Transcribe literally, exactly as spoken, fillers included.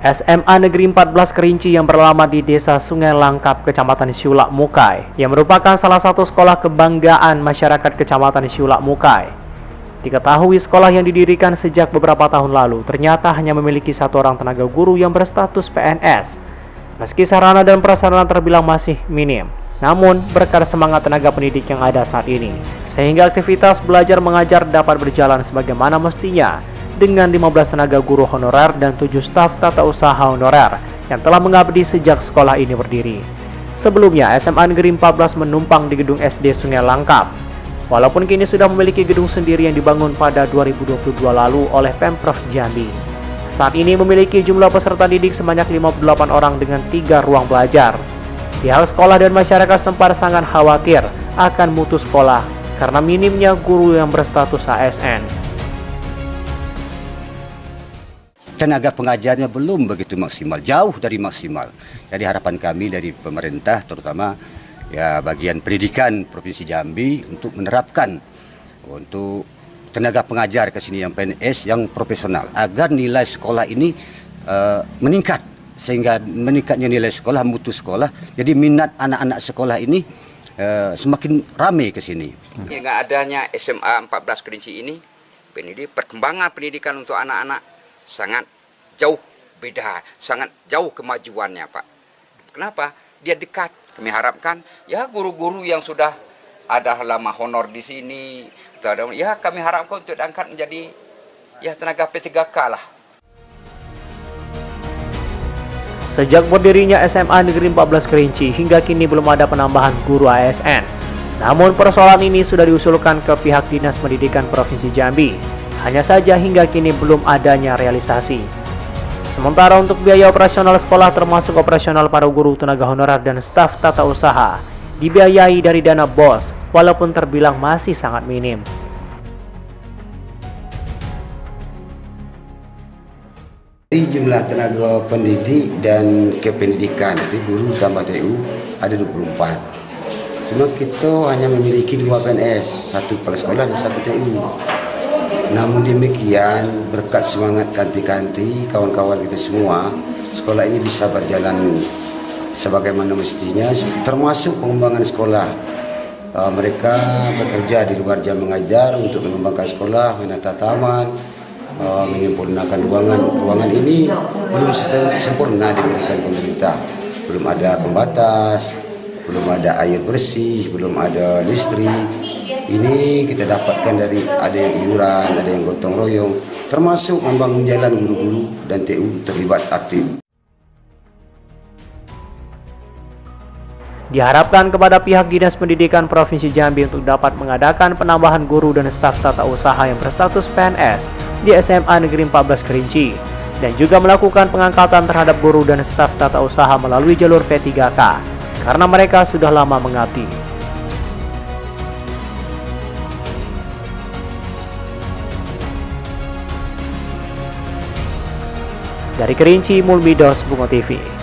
S M A Negeri empat belas Kerinci yang beralamat di Desa Sungai Langkap, Kecamatan Siulak Mukai, yang merupakan salah satu sekolah kebanggaan masyarakat Kecamatan Siulak Mukai. Diketahui sekolah yang didirikan sejak beberapa tahun lalu ternyata hanya memiliki satu orang tenaga guru yang berstatus P N S. Meski sarana dan prasarana terbilang masih minim, namun berkat semangat tenaga pendidik yang ada saat ini, sehingga aktivitas belajar mengajar dapat berjalan sebagaimana mestinya, dengan lima belas tenaga guru honorer dan tujuh staf tata usaha honorer yang telah mengabdi sejak sekolah ini berdiri. Sebelumnya, S M A Negeri empat belas menumpang di gedung S D Sungai Langkap. Walaupun kini sudah memiliki gedung sendiri yang dibangun pada dua ribu dua puluh dua lalu oleh Pemprov Jambi. Saat ini memiliki jumlah peserta didik sebanyak lima puluh delapan orang dengan tiga ruang belajar. Pihak sekolah dan masyarakat setempat sangat khawatir akan mutu sekolah karena minimnya guru yang berstatus A S N. Tenaga pengajarnya belum begitu maksimal, jauh dari maksimal. Jadi harapan kami dari pemerintah, terutama ya bagian pendidikan Provinsi Jambi, untuk menerapkan untuk tenaga pengajar ke sini yang P N S yang profesional, agar nilai sekolah ini uh, meningkat, sehingga meningkatnya nilai sekolah, mutu sekolah. Jadi minat anak-anak sekolah ini uh, semakin ramai ke sini. Dengan adanya S M A empat belas Kerinci ini, pendidik perkembangan pendidikan untuk anak-anak sangat jauh beda, sangat jauh kemajuannya, Pak. Kenapa? Dia dekat. Kami harapkan ya guru-guru yang sudah ada lama honor di sini, ya kami harapkan untuk diangkat menjadi ya tenaga P tiga K lah. Sejak berdirinya S M A Negeri empat belas Kerinci, hingga kini belum ada penambahan guru A S N. Namun persoalan ini sudah diusulkan ke pihak Dinas Pendidikan Provinsi Jambi. Hanya saja hingga kini belum adanya realisasi. Sementara untuk biaya operasional sekolah termasuk operasional para guru, tenaga honorer, dan staf tata usaha dibiayai dari dana B O S walaupun terbilang masih sangat minim. Jumlah tenaga pendidik dan kependidikan itu guru tambah T U ada dua puluh empat. Cuma kita hanya memiliki dua P N S, satu kepala sekolah dan satu T U. Namun demikian, berkat semangat kanti-kanti kawan-kawan kita semua, sekolah ini bisa berjalan sebagaimana mestinya, termasuk pengembangan sekolah. Uh, mereka bekerja di luar jam mengajar untuk mengembangkan sekolah, menata taman, uh, menyempurnakan ruangan. Ruangan ini belum sempurna diberikan pemerintah. Belum ada pembatas, belum ada air bersih, belum ada listrik. Ini kita dapatkan dari ada yang iuran, ada yang gotong royong, termasuk membangun jalan guru-guru dan T U terlibat aktif. Diharapkan kepada pihak Dinas Pendidikan Provinsi Jambi untuk dapat mengadakan penambahan guru dan staf tata usaha yang berstatus P N S di S M A Negeri empat belas Kerinci, dan juga melakukan pengangkatan terhadap guru dan staf tata usaha melalui jalur P tiga K karena mereka sudah lama mengabdi. Dari Kerinci, Mulmidos, Bungo T V.